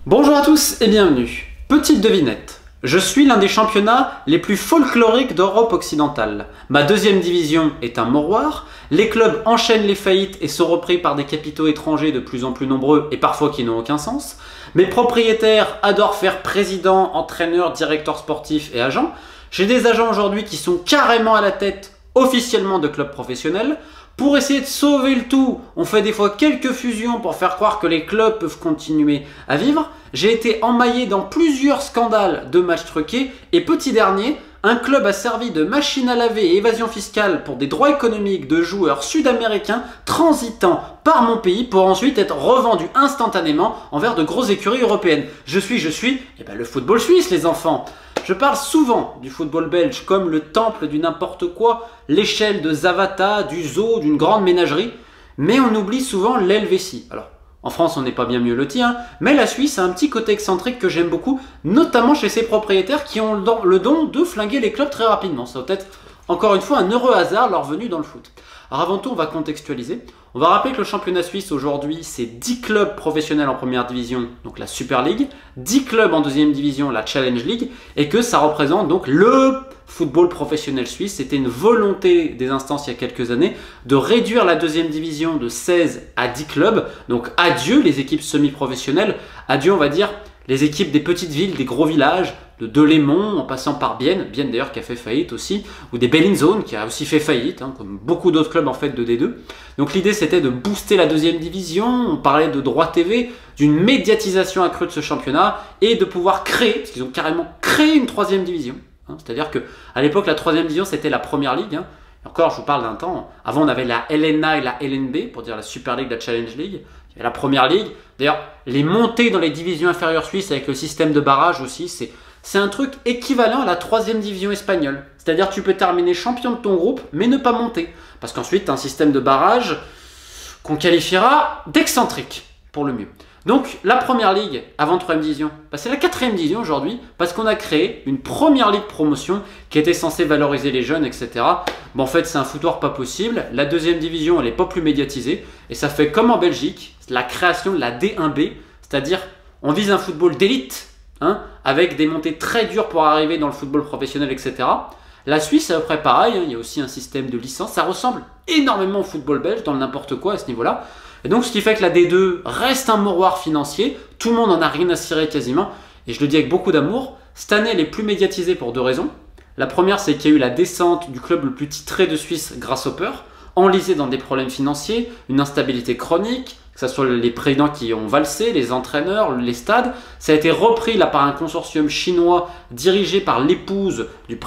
Bonjour à tous et bienvenue. Petite devinette. Je suis l'un des championnats les plus folkloriques d'Europe occidentale. Ma deuxième division est un mouroir. Les clubs enchaînent les faillites et sont repris par des capitaux étrangers de plus en plus nombreux et parfois qui n'ont aucun sens. Mes propriétaires adorent faire président, entraîneur, directeur sportif et agent. J'ai des agents aujourd'hui qui sont carrément à la tête officiellement de clubs professionnels. Pour essayer de sauver le tout, on fait des fois quelques fusions pour faire croire que les clubs peuvent continuer à vivre. J'ai été emmaillé dans plusieurs scandales de matchs truqués et petit dernier, un club a servi de machine à laver et évasion fiscale pour des droits économiques de joueurs sud-américains transitant par mon pays pour ensuite être revendus instantanément envers de grosses écuries européennes. Je suis, le football suisse les enfants. Je parle souvent du football belge comme le temple du n'importe quoi, l'échelle de Zavata, du zoo, d'une grande ménagerie, mais on oublie souvent l'Helvétie. Alors, en France, on n'est pas bien mieux loti, mais la Suisse a un petit côté excentrique que j'aime beaucoup, notamment chez ses propriétaires qui ont le don de flinguer les clubs très rapidement. Ça doit être, encore une fois, un heureux hasard leur venue dans le foot. Alors avant tout, on va contextualiser. On va rappeler que le championnat suisse aujourd'hui, c'est 10 clubs professionnels en première division, donc la Super League, 10 clubs en deuxième division, la Challenge League, et que ça représente donc le football professionnel suisse. C'était une volonté des instances il y a quelques années de réduire la deuxième division de 16 à 10 clubs. Donc adieu les équipes semi-professionnelles, adieu on va dire les équipes des petites villes, des gros villages, de Delémont en passant par Bienne d'ailleurs qui a fait faillite aussi, ou des Bellinzone qui a aussi fait faillite, comme beaucoup d'autres clubs en fait de D2. Donc l'idée c'était de booster la deuxième division, on parlait de droits TV, d'une médiatisation accrue de ce championnat et de pouvoir créer, parce qu'ils ont carrément créé une troisième division. C'est-à-dire qu'à l'époque la troisième division c'était la première ligue. Et encore je vous parle d'un temps, avant on avait la LNA et la LNB pour dire la Super League, la Challenge League. Il y avait la première ligue. D'ailleurs, les montées dans les divisions inférieures suisses avec le système de barrage aussi, c'est un truc équivalent à la troisième division espagnole. C'est-à-dire que tu peux terminer champion de ton groupe, mais ne pas monter. Parce qu'ensuite, tu as un système de barrage qu'on qualifiera d'excentrique, pour le mieux. Donc, la première ligue avant troisième division, c'est la quatrième division aujourd'hui, parce qu'on a créé une première ligue promotion qui était censée valoriser les jeunes, etc. Bon, en fait, c'est un foutoir pas possible. La deuxième division, elle n'est pas plus médiatisée. Et ça fait comme en Belgique, la création de la D1B, c'est-à-dire on vise un football d'élite, avec des montées très dures pour arriver dans le football professionnel, etc. La Suisse, c'est à peu près pareil, il y a aussi un système de licence. Ça ressemble énormément au football belge, dans le n'importe quoi à ce niveau-là. Et donc, ce qui fait que la D2 reste un mouroir financier. Tout le monde en a rien à cirer quasiment. Et je le dis avec beaucoup d'amour. Cette année, elle est plus médiatisée pour deux raisons. La première, c'est qu'il y a eu la descente du club le plus titré de Suisse, Grasshopper, enlisé dans des problèmes financiers, une instabilité chronique, que ce soit les présidents qui ont valsé, les entraîneurs, les stades. Ça a été repris là par un consortium chinois dirigé par l'épouse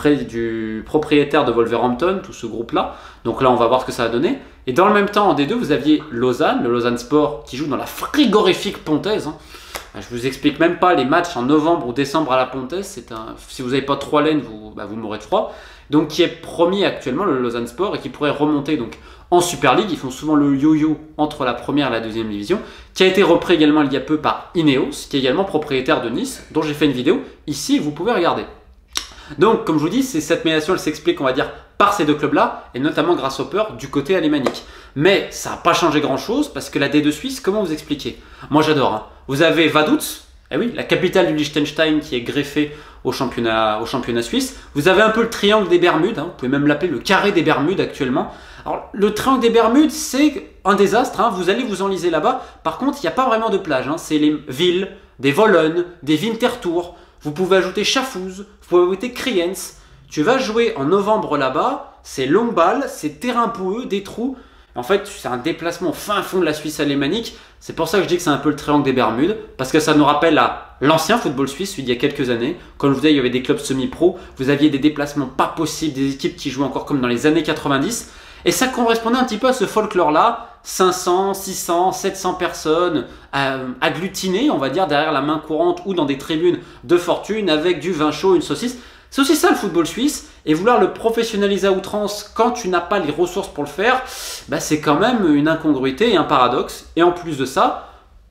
du propriétaire de Wolverhampton, tout ce groupe-là. Donc là, on va voir ce que ça a donné. Et dans le même temps, en D2, vous aviez Lausanne, le Lausanne Sport, qui joue dans la frigorifique Pontaise. Je vous explique même pas les matchs en novembre ou décembre à la Pontaise. Si vous n'avez pas trois laines, vous mourrez de froid. Donc qui est premier actuellement, le Lausanne Sport, et qui pourrait remonter donc en Super League. Ils font souvent le yo-yo entre la première et la deuxième division, qui a été repris également il y a peu par Ineos, qui est également propriétaire de Nice, dont j'ai fait une vidéo ici, vous pouvez regarder. Donc, comme je vous dis, cette médiation, elle s'explique, on va dire, par ces deux clubs-là, et notamment grâce au peur du côté alémanique. Mais ça n'a pas changé grand-chose, parce que la D2 Suisse, comment vous expliquer? Moi, j'adore. Vous avez Vaduz, oui, la capitale du Liechtenstein qui est greffée au championnat suisse. Vous avez un peu le triangle des Bermudes, vous pouvez même l'appeler le carré des Bermudes actuellement. Alors, le triangle des Bermudes, c'est un désastre, vous allez vous enliser là-bas. Par contre, il n'y a pas vraiment de plage, c'est les villes, des Wollen, des Winterthur. Vous pouvez ajouter Schaffhouse, vous pouvez ajouter Kriens. Tu vas jouer en novembre là-bas, c'est longue balle, c'est terrain boueux, des trous. En fait, c'est un déplacement au fin fond de la Suisse alémanique. C'est pour ça que je dis que c'est un peu le triangle des Bermudes, parce que ça nous rappelle à l'ancien football suisse, celui d'il y a quelques années. Comme je vous disais, il y avait des clubs semi-pro, vous aviez des déplacements pas possibles, des équipes qui jouaient encore comme dans les années 90. Et ça correspondait un petit peu à ce folklore-là, 500, 600, 700 personnes agglutinées, on va dire, derrière la main courante ou dans des tribunes de fortune avec du vin chaud, une saucisse. C'est aussi ça le football suisse, et vouloir le professionnaliser à outrance quand tu n'as pas les ressources pour le faire, c'est quand même une incongruité et un paradoxe. Et en plus de ça,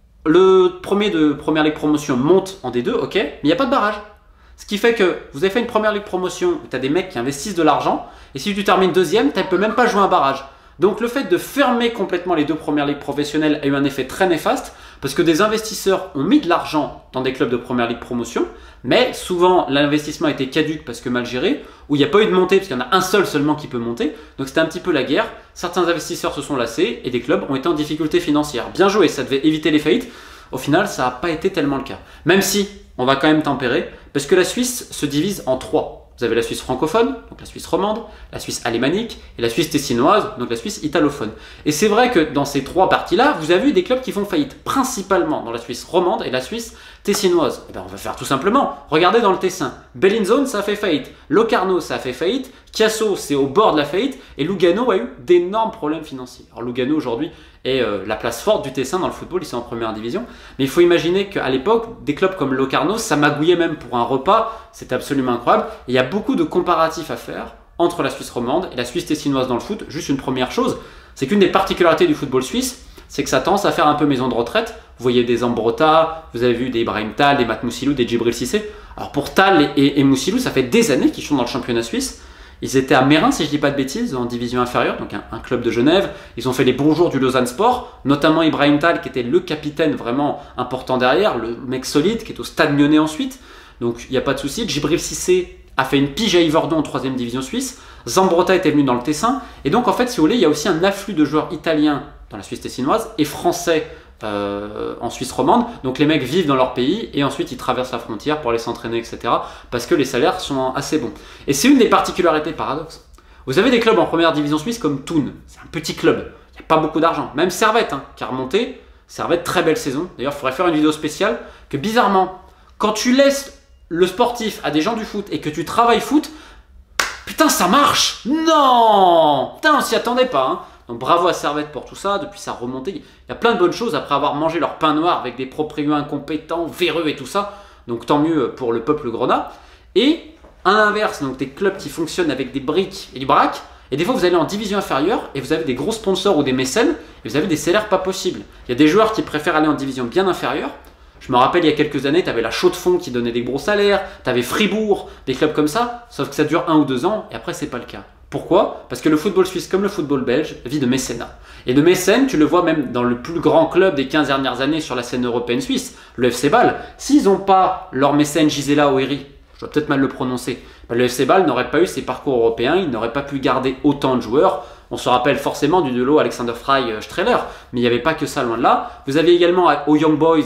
le premier de Première Ligue Promotion monte en D2, ok, mais il n'y a pas de barrage. Ce qui fait que vous avez fait une Première Ligue Promotion où tu as des mecs qui investissent de l'argent, et si tu termines deuxième, tu ne peux même pas jouer un barrage. Donc le fait de fermer complètement les deux premières ligues professionnelles a eu un effet très néfaste, Parce que des investisseurs ont mis de l'argent dans des clubs de première ligue promotion, mais souvent l'investissement a été caduque parce que mal géré, ou il n'y a pas eu de montée parce qu'il y en a un seul seulement qui peut monter. Donc c'était un petit peu la guerre. Certains investisseurs se sont lassés et des clubs ont été en difficulté financière. Bien joué, ça devait éviter les faillites. Au final, ça n'a pas été tellement le cas. Même si on va quand même tempérer, parce que la Suisse se divise en trois. Vous avez la Suisse francophone, donc la Suisse romande, la Suisse alémanique et la Suisse tessinoise, donc la Suisse italophone. Et c'est vrai que dans ces trois parties-là, vous avez eu des clubs qui font faillite, principalement dans la Suisse romande et la Suisse tessinoise. Et bien on va faire tout simplement, regardez dans le Tessin, Bellinzone ça a fait faillite, Locarno ça a fait faillite, Chiasso c'est au bord de la faillite et Lugano a eu d'énormes problèmes financiers. Alors Lugano aujourd'hui est la place forte du Tessin dans le football, ils sont en première division, mais il faut imaginer qu'à l'époque, des clubs comme Locarno, ça magouillait même pour un repas, c'était absolument incroyable. Et il y a beaucoup de comparatifs à faire entre la Suisse romande et la Suisse tessinoise dans le foot. Juste une première chose, c'est qu'une des particularités du football suisse, c'est que ça tend à faire un peu maison de retraite. Vous voyez des Ambrota, vous avez vu des Ibrahim Tal, des Matt Moussilou, des Djibril Cissé. Alors pour Tal et Moussilou, ça fait des années qu'ils sont dans le championnat suisse. Ils étaient à Mérin, si je ne dis pas de bêtises, en division inférieure, donc un club de Genève. Ils ont fait les bons jours du Lausanne Sport, notamment Ibrahim Tal, qui était le capitaine vraiment important derrière, le mec solide, qui est au Stade Lyonnais ensuite. Donc il n'y a pas de souci. Djibril Cissé a fait une pige à Yverdon en 3e division suisse. Zambrotta était venu dans le Tessin. Et donc en fait, si vous voulez, il y a aussi un afflux de joueurs italiens dans la Suisse tessinoise et français en Suisse romande. Donc les mecs vivent dans leur pays et ensuite ils traversent la frontière pour aller s'entraîner, etc. Parce que les salaires sont assez bons. Et c'est une des particularités paradoxes. Vous avez des clubs en première division suisse comme Thun. C'est un petit club. Il n'y a pas beaucoup d'argent. Même Servette, qui a remonté. Servette, très belle saison. D'ailleurs, il faudrait faire une vidéo spéciale que bizarrement, quand tu laisses le sportif à des gens du foot et que tu travailles foot, putain, ça marche! Non! Putain, on s'y attendait pas, Donc bravo à Servette pour tout ça, depuis sa remontée. Il y a plein de bonnes choses après avoir mangé leur pain noir avec des propriétaires incompétents, véreux et tout ça. Donc tant mieux pour le peuple grenat. Et à l'inverse, donc des clubs qui fonctionnent avec des briques et du braque. Et des fois vous allez en division inférieure et vous avez des gros sponsors ou des mécènes et vous avez des salaires pas possibles. Il y a des joueurs qui préfèrent aller en division bien inférieure. Je me rappelle il y a quelques années, tu avais la Chaux-de-Fonds qui donnait des gros salaires, tu avais Fribourg, des clubs comme ça, sauf que ça dure 1 ou 2 ans et après c'est pas le cas. Pourquoi? Parce que le football suisse, comme le football belge, vit de mécénat. Et de mécènes, tu le vois même dans le plus grand club des 15 dernières années sur la scène européenne suisse, le FC Bâle. S'ils n'ont pas leur mécène Gisela Oeri, je dois peut-être mal le prononcer, le FC Bâle n'aurait pas eu ses parcours européens, il n'aurait pas pu garder autant de joueurs. On se rappelle forcément du duo Alexander Frey-Streller, mais il n'y avait pas que ça loin de là. Vous avez également au Young Boys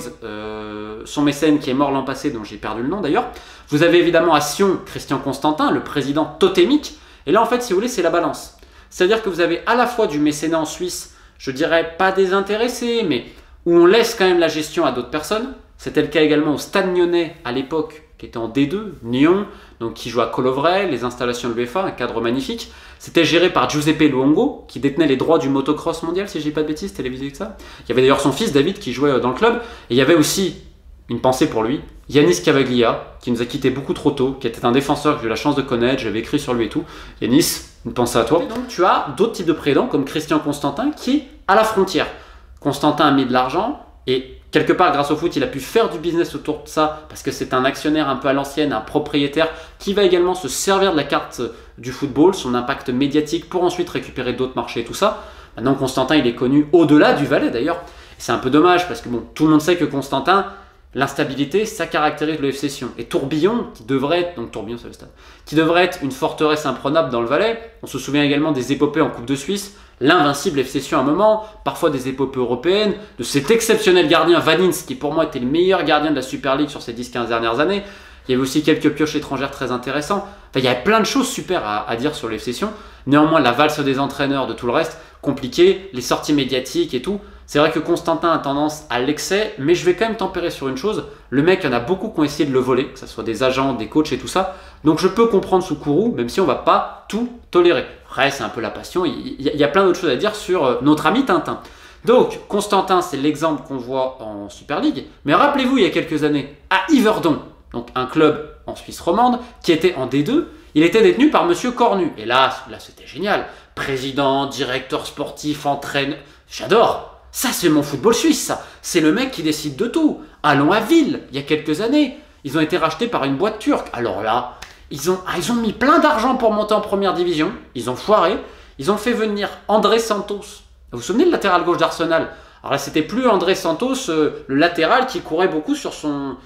son mécène qui est mort l'an passé, dont j'ai perdu le nom d'ailleurs. Vous avez évidemment à Sion Christian Constantin, le président totémique. Et là, en fait, si vous voulez, c'est la balance. C'est-à-dire que vous avez à la fois du mécénat en Suisse, je dirais pas désintéressé, mais où on laisse quand même la gestion à d'autres personnes. C'était le cas également au Stade Lyonnais à l'époque, qui était en D2, Nyon, donc qui joue à Colovray, les installations de l'UEFA, un cadre magnifique. C'était géré par Giuseppe Luongo, qui détenait les droits du motocross mondial, si je dis pas de bêtises, télévisé que ça. Il y avait d'ailleurs son fils David qui jouait dans le club. Et il y avait aussi une pensée pour lui, Yanis Cavaglia, qui nous a quitté beaucoup trop tôt, qui était un défenseur que j'ai eu la chance de connaître, j'avais écrit sur lui et tout. Yanis, une pensée à toi. Et donc tu as d'autres types de présidents, comme Christian Constantin, qui est à la frontière. Constantin a mis de l'argent, et quelque part, grâce au foot, il a pu faire du business autour de ça, parce que c'est un actionnaire un peu à l'ancienne, un propriétaire, qui va également se servir de la carte du football, son impact médiatique, pour ensuite récupérer d'autres marchés et tout ça. Maintenant, Constantin, il est connu au-delà du Valais, d'ailleurs. C'est un peu dommage, parce que bon, tout le monde sait que Constantin, l'instabilité, ça caractérise le FC Sion. Et Tourbillon, qui devrait être, donc Tourbillon c'est le stade, qui devrait être une forteresse imprenable dans le Valais. On se souvient également des épopées en Coupe de Suisse, l'invincible FC Sion à un moment, parfois des épopées européennes, de cet exceptionnel gardien Vanins, qui pour moi était le meilleur gardien de la Super League sur ces 10-15 dernières années. Il y avait aussi quelques pioches étrangères très intéressantes. Enfin, il y avait plein de choses super à dire sur le FC Sion. Néanmoins, la valse des entraîneurs, de tout le reste, compliqué, les sorties médiatiques et tout. C'est vrai que Constantin a tendance à l'excès, mais je vais quand même tempérer sur une chose. Le mec, il y en a beaucoup qui ont essayé de le voler, que ce soit des agents, des coachs et tout ça. Donc je peux comprendre Soukourou, même si on ne va pas tout tolérer. Après, c'est un peu la passion. Il y a plein d'autres choses à dire sur notre ami Tintin. Donc, Constantin, c'est l'exemple qu'on voit en Super League. Mais rappelez-vous, il y a quelques années, à Yverdon, donc un club en Suisse romande, qui était en D2, il était détenu par Monsieur Cornu. Et là c'était génial. Président, directeur sportif, entraîneur. J'adore. Ça, c'est mon football suisse, ça. C'est le mec qui décide de tout. Allons à Ville, il y a quelques années. Ils ont été rachetés par une boîte turque. Alors là, ils ont mis plein d'argent pour monter en première division. Ils ont foiré. Ils ont fait venir André Santos. Vous vous souvenez de latéral gauche d'Arsenal? Alors là, c'était plus André Santos, le latéral qui courait beaucoup sur son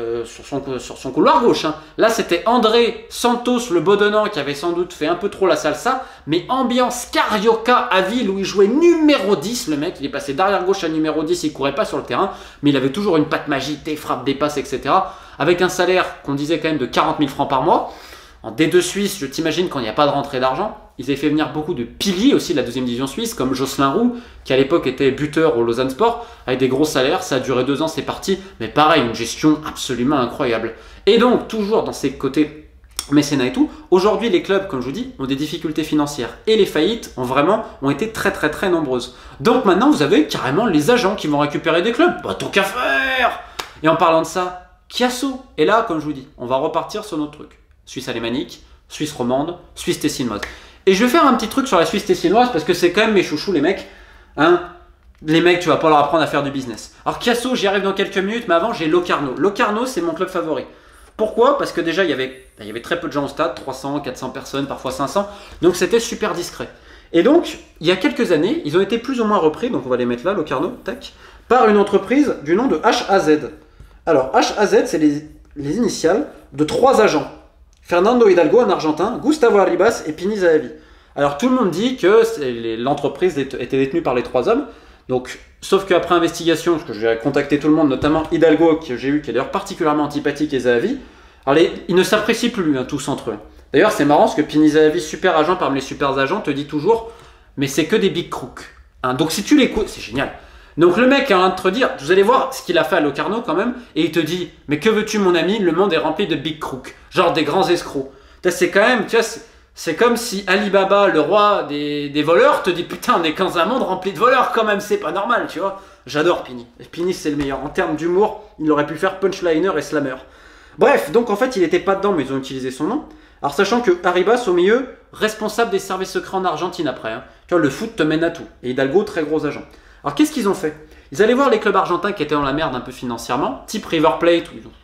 couloir gauche. Hein. Là, c'était André Santos, le Bodonnant, qui avait sans doute fait un peu trop la salsa, mais ambiance Carioca à Ville où il jouait numéro 10. Le mec, il est passé d'arrière gauche à numéro 10, il courait pas sur le terrain, mais il avait toujours une patte magique, des frappes, des passes, etc. Avec un salaire qu'on disait quand même de 40 000 francs par mois. En D2 Suisse, je t'imagine quand il n'y a pas de rentrée d'argent. Ils avaient fait venir beaucoup de piliers aussi de la deuxième division suisse, comme Jocelyn Roux, qui à l'époque était buteur au Lausanne Sport, avec des gros salaires. Ça a duré 2 ans, c'est parti. Mais pareil, une gestion absolument incroyable. Et donc, toujours dans ces côtés mécénat et tout, aujourd'hui, les clubs, comme je vous dis, ont des difficultés financières. Et les faillites ont été très nombreuses. Donc maintenant, vous avez carrément les agents qui vont récupérer des clubs. Bah, tant qu'à faire. Et en parlant de ça, Chiasso. Et là, comme je vous dis, on va repartir sur notre truc. Suisse alémanique, Suisse romande, Suisse tessinoise. Et je vais faire un petit truc sur la Suisse tessinoise parce que c'est quand même mes chouchous, les mecs. Hein, les mecs, tu vas pas leur apprendre à faire du business. Alors Chiasso, j'y arrive dans quelques minutes, mais avant, j'ai Locarno. Locarno, c'est mon club favori. Pourquoi? Parce que déjà, il y avait très peu de gens au stade, 300, 400 personnes, parfois 500. Donc c'était super discret. Et donc, il y a quelques années, ils ont été plus ou moins repris, donc on va les mettre là, Locarno, tac, par une entreprise du nom de HAZ. Alors, HAZ, c'est les initiales de 3 agents. Fernando Hidalgo, un Argentin, Gustavo Arribas et Pini Zahavi. Alors tout le monde dit que l'entreprise était détenue par les 3 hommes. Donc, sauf qu'après investigation, parce que j'ai contacté tout le monde, notamment Hidalgo, que j'ai eu, qui est d'ailleurs particulièrement antipathique, et Zahavi, alors ils ne s'apprécient plus tous entre eux. D'ailleurs, c'est marrant parce que Pini Zahavi, super agent parmi les super agents, te dit toujours, mais c'est que des big crooks. Hein, donc si tu l'écoutes, c'est génial. Donc le mec est en train de te dire, vous allez voir ce qu'il a fait à Locarno quand même, et il te dit, mais que veux-tu mon ami, le monde est rempli de big crooks, genre des grands escrocs. C'est quand même, tu vois, c'est comme si Alibaba, le roi des voleurs, te dit, putain, on est dans un monde rempli de voleurs quand même, c'est pas normal, tu vois. J'adore Pini. Pini, c'est le meilleur. En termes d'humour, il aurait pu faire punchliner et slammer. Bref, donc en fait, il n'était pas dedans, mais ils ont utilisé son nom. Alors sachant que Arribas, au milieu, responsable des services secrets en Argentine après. Hein. Tu vois, le foot te mène à tout. Et Hidalgo, très gros agent. Alors qu'est-ce qu'ils ont fait? Ils allaient voir les clubs argentins qui étaient dans la merde un peu financièrement, type River Plate.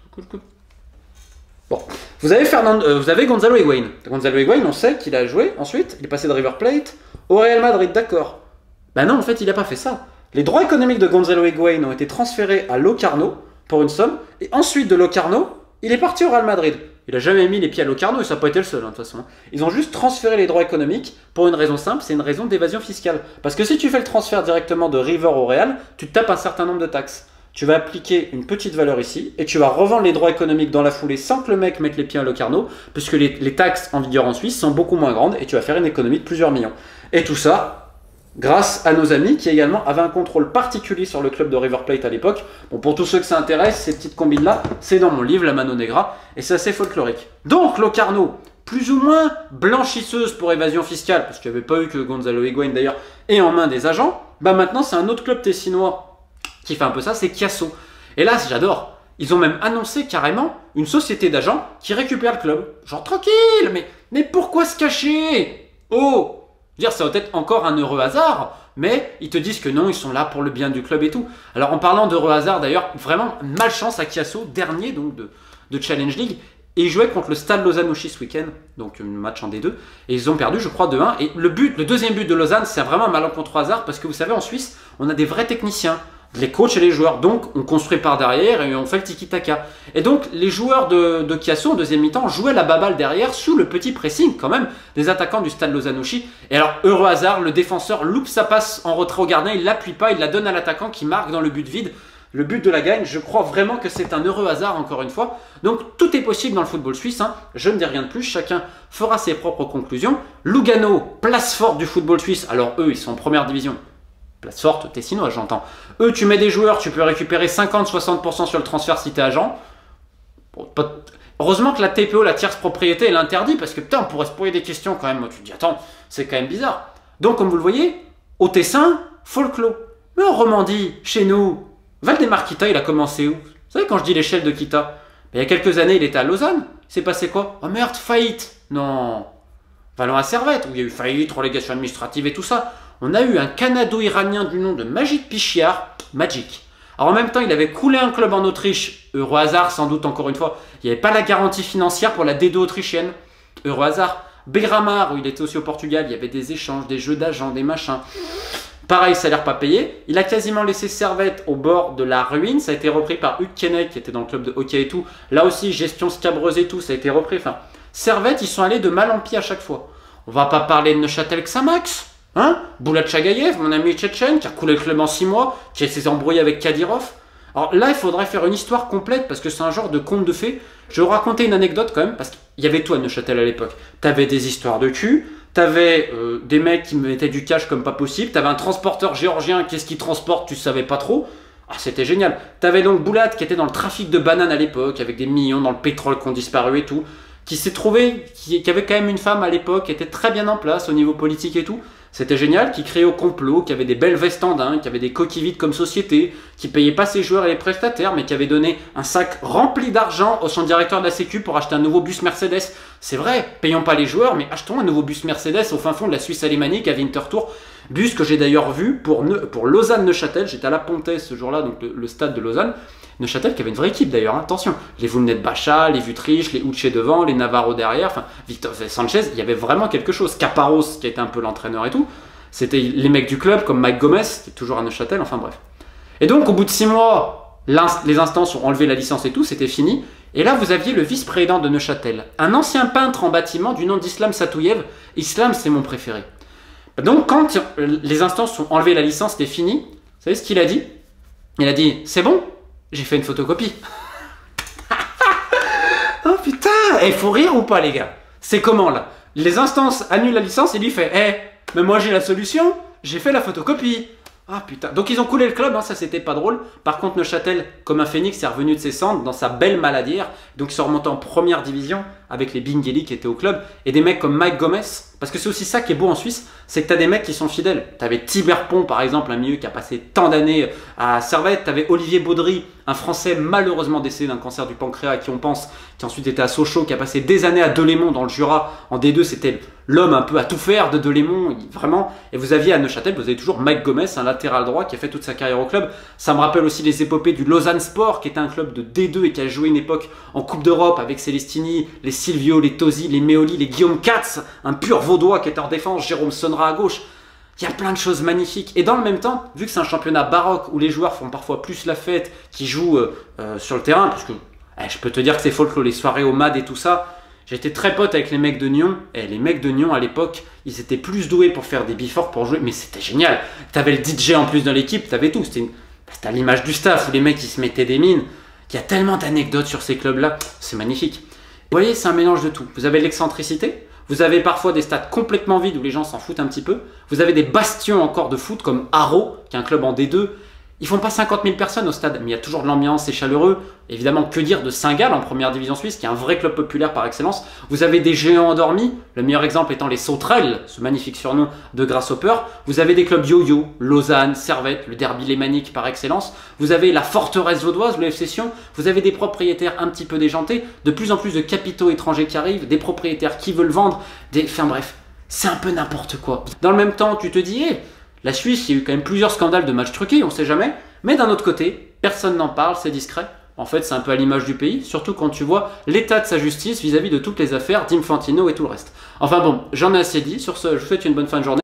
Bon, vous avez Gonzalo Higuaín. Gonzalo Higuaín, on sait qu'il a joué ensuite, il est passé de River Plate au Real Madrid, d'accord. Ben non, en fait, il n'a pas fait ça. Les droits économiques de Gonzalo Higuaín ont été transférés à Locarno pour une somme, et ensuite de Locarno, il est parti au Real Madrid. Il n'a jamais mis les pieds à Locarno et ça n'a pas été le seul, hein, de toute façon. Ils ont juste transféré les droits économiques pour une raison simple, c'est une raison d'évasion fiscale. Parce que si tu fais le transfert directement de River au Real, tu te tapes un certain nombre de taxes. Tu vas appliquer une petite valeur ici et tu vas revendre les droits économiques dans la foulée sans que le mec mette les pieds à Locarno, puisque les taxes en vigueur en Suisse sont beaucoup moins grandes et tu vas faire une économie de plusieurs millions. Et tout ça grâce à nos amis qui également avaient un contrôle particulier sur le club de River Plate à l'époque. Bon, pour tous ceux que ça intéresse, ces petites combines-là, c'est dans mon livre, La Mano Negra, et c'est assez folklorique. Donc, Locarno, plus ou moins blanchisseuse pour évasion fiscale, parce qu'il n'y avait pas eu que Gonzalo Higuaín d'ailleurs, et en main des agents, bah maintenant c'est un autre club tessinois qui fait un peu ça, c'est Chiasso. Et là, j'adore. Ils ont même annoncé carrément une société d'agents qui récupère le club. Genre, tranquille, mais pourquoi se cacher? Oh! Dire, ça va être encore un heureux hasard, mais ils te disent que non, ils sont là pour le bien du club et tout. Alors en parlant d'heureux hasard d'ailleurs, vraiment malchance à Chiasso, dernier donc de Challenge League, et ils jouaient contre le Stade Lausanne-Ouchy ce week-end, donc un match en D2, et ils ont perdu je crois 2-1, et le deuxième but de Lausanne, c'est vraiment un malencontreux hasard, parce que vous savez en Suisse, on a des vrais techniciens, les coachs et les joueurs, donc on construit par derrière et on fait le tiki-taka. Et donc les joueurs de Chiasso en deuxième mi-temps jouaient la baballe derrière sous le petit pressing quand même des attaquants du Stade Lausanne-Ouchy. Et alors heureux hasard, le défenseur loupe sa passe en retrait au gardien, il l'appuie pas, il la donne à l'attaquant qui marque dans le but vide. Le but de la gagne, je crois vraiment que c'est un heureux hasard encore une fois. Donc tout est possible dans le football suisse, hein. Je ne dis rien de plus, chacun fera ses propres conclusions. Lugano, place forte du football suisse, alors eux ils sont en première division. Place forte, tessinois, j'entends. Eux, tu mets des joueurs, tu peux récupérer 50-60% sur le transfert si t'es agent. Bon, heureusement que la TPO, la tierce propriété, elle interdit, parce que putain, on pourrait se poser des questions quand même. Tu te dis, attends, c'est quand même bizarre. Donc, comme vous le voyez, au Tessin, folklore. Mais en Romandie, chez nous, Valdemar Kita, il a commencé où? Vous savez, quand je dis l'échelle de Kita, il y a quelques années, il était à Lausanne. Il s'est passé quoi? Oh merde, faillite. Non. Vallon à Servette, où il y a eu faillite, relégation administrative et tout ça. On a eu un Canado-Iranien du nom de Majid Pichiar, Magic. Alors en même temps, il avait coulé un club en Autriche, heureux hasard sans doute encore une fois. Il n'y avait pas la garantie financière pour la D2 autrichienne, heureux hasard. Beira-Mar, où il était aussi au Portugal, il y avait des échanges, des jeux d'agents, des machins. Pareil, salaire pas payé. Il a quasiment laissé Servette au bord de la ruine. Ça a été repris par Hugues Kennec, qui était dans le club de hockey et tout. Là aussi, gestion scabreuse et tout, ça a été repris. Enfin, Servette, ils sont allés de mal en pis à chaque fois. On va pas parler de Neuchâtel-Xamax. Hein, Boulat Chagayev, mon ami tchétchène, qui a coulé le club en 6 mois, qui s'est embrouillé avec Kadyrov. Alors là, il faudrait faire une histoire complète parce que c'est un genre de conte de fées. Je vais vous raconter une anecdote quand même, parce qu'il y avait tout à Neuchâtel à l'époque. T'avais des histoires de cul, t'avais des mecs qui mettaient du cash comme pas possible, t'avais un transporteur géorgien, qu'est-ce qu'il transporte, tu savais pas trop. Ah, c'était génial. T'avais donc Boulat qui était dans le trafic de bananes à l'époque, avec des millions dans le pétrole qui ont disparu et tout, qui s'est trouvé, qui avait quand même une femme à l'époque, qui était très bien en place au niveau politique et tout. C'était génial, qui créait au complot, qui avait des belles vestes en daim, qui avait des coquilles vides comme société, qui payait pas ses joueurs et les prestataires, mais qui avait donné un sac rempli d'argent au son directeur de la Sécu pour acheter un nouveau bus Mercedes. C'est vrai, payons pas les joueurs, mais achetons un nouveau bus Mercedes au fin fond de la Suisse alémanique à Winterthur. Bus que j'ai d'ailleurs vu pour Lausanne-Neuchâtel. J'étais à la Pontaise ce jour-là, donc le stade de Lausanne. Neuchâtel qui avait une vraie équipe d'ailleurs, hein. Attention, les Voulnet de Bacha, les Vutriche, les Uche devant, les Navarro derrière, enfin Victor Sanchez, il y avait vraiment quelque chose. Caparros qui était un peu l'entraîneur et tout, c'était les mecs du club comme Mike Gomez qui est toujours à Neuchâtel, enfin bref. Et donc au bout de 6 mois, les instances ont enlevé la licence et tout, c'était fini. Et là vous aviez le vice-président de Neuchâtel, un ancien peintre en bâtiment du nom d'Islam Satouyev. Islam c'est mon préféré. Donc quand les instances ont enlevé la licence, c'était fini. Vous savez ce qu'il a dit? Il a dit, c'est bon, j'ai fait une photocopie. Oh putain, il faut rire ou pas les gars? C'est comment là? Les instances annulent la licence et lui fait, mais moi j'ai la solution, j'ai fait la photocopie. Ah putain, donc ils ont coulé le club, hein, ça c'était pas drôle. Par contre Neuchâtel, comme un phénix, est revenu de ses cendres dans sa belle maladière. Donc ils sont remontés en première division avec les Bingeli qui étaient au club. Et des mecs comme Mike Gomez, parce que c'est aussi ça qui est beau en Suisse, c'est que t'as des mecs qui sont fidèles. T'avais Thibert Pont par exemple, un milieu qui a passé tant d'années à Servette. T'avais Olivier Baudry, un Français malheureusement décédé d'un cancer du pancréas à qui on pense, qui ensuite était à Sochaux, qui a passé des années à Delémont dans le Jura. En D2 c'était l'homme un peu à tout faire de Delémont, vraiment. Et vous aviez à Neuchâtel, vous avez toujours Mike Gomez, un latéral droit qui a fait toute sa carrière au club. Ça me rappelle aussi les épopées du Lausanne Sport, qui était un club de D2 et qui a joué une époque en Coupe d'Europe avec Celestini, les Silvio, les Tosi, les Meoli, les Guillaume Katz, un pur vaudois qui était en défense, Jérôme Sonra à gauche. Il y a plein de choses magnifiques. Et dans le même temps, vu que c'est un championnat baroque où les joueurs font parfois plus la fête qu'ils jouent sur le terrain, parce que je peux te dire que c'est folklore, les soirées au MAD et tout ça. J'étais très pote avec les mecs de Nyon, et les mecs de Nyon à l'époque, ils étaient plus doués pour faire des before pour jouer, mais c'était génial. T'avais le DJ en plus dans l'équipe, t'avais tout. C'était à l'image du staff où les mecs ils se mettaient des mines. Il y a tellement d'anecdotes sur ces clubs-là, c'est magnifique. Vous voyez, c'est un mélange de tout. Vous avez l'excentricité, vous avez parfois des stades complètement vides où les gens s'en foutent un petit peu, vous avez des bastions encore de foot comme Haro, qui est un club en D2. Ils font pas 50 000 personnes au stade, mais il y a toujours de l'ambiance, c'est chaleureux. Évidemment, que dire de Saint-Gall en première division suisse, qui est un vrai club populaire par excellence. Vous avez des géants endormis, le meilleur exemple étant les Sauterelles, ce magnifique surnom de Grasshopper. Vous avez des clubs yo-yo, Lausanne, Servette, le derby lémanique par excellence. Vous avez la forteresse vaudoise, le FC Sion. Vous avez des propriétaires un petit peu déjantés, de plus en plus de capitaux étrangers qui arrivent, des propriétaires qui veulent vendre, enfin bref, c'est un peu n'importe quoi. Dans le même temps, tu te dis, la Suisse, il y a eu quand même plusieurs scandales de matchs truqués, on sait jamais. Mais d'un autre côté, personne n'en parle, c'est discret. En fait, c'est un peu à l'image du pays, surtout quand tu vois l'état de sa justice vis-à-vis de toutes les affaires d'Infantino et tout le reste. Enfin bon, j'en ai assez dit. Sur ce, je vous souhaite une bonne fin de journée.